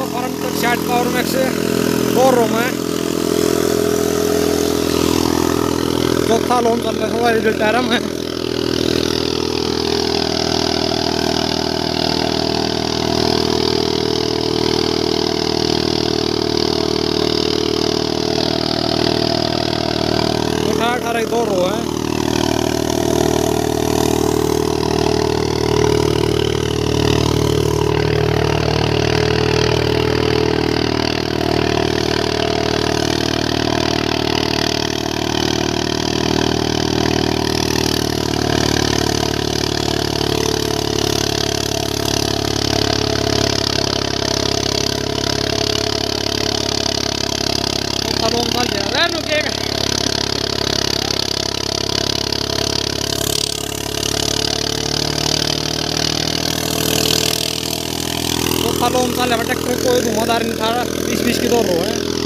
Front side power max दो room है। चौथा लोन चल रहा है रिटायरम है। अठारह दो रो है। लोन चल ट्रैक्टर कोई धुआंधार नहीं था। 20-20 की दो रो है।